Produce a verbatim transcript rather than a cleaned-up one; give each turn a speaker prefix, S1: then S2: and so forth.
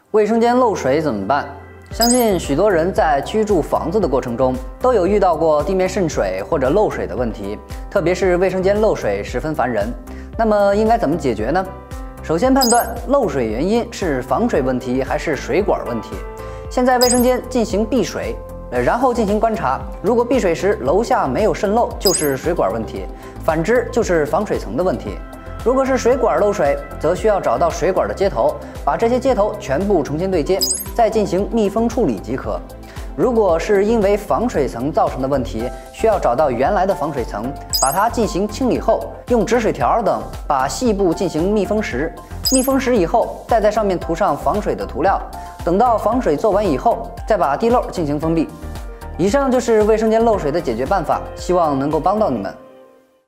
S1: 卫生间漏水怎么办？相信许多人在居住房子的过程中，都有遇到过地面渗水或者漏水的问题，特别是卫生间漏水十分烦人。那么应该怎么解决呢？首先判断漏水原因是防水问题还是水管问题。先在卫生间进行闭水，呃，然后进行观察。如果闭水时楼下没有渗漏，就是水管问题；反之就是防水层的问题。如果是水管漏水，则需要找到水管的接头，把这些接头全部重新对接，再进行密封处理即可。如果是因为防水层造成的问题，需要找到原来的防水层，把它进行清理后，用止水条等把细部进行密封实。密封实以后，再在上面涂上防水的涂料。等到防水做完以后，再把地漏进行封闭。以上就是卫生间漏水的解决办法，希望能够帮到你们。